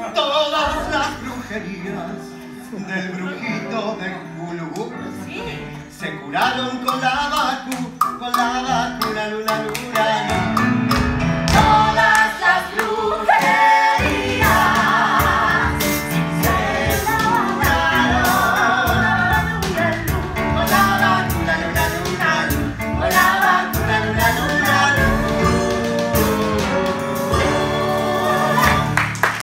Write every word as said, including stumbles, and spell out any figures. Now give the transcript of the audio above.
Todas las brujerías del brujito de Gulugú se curaron con la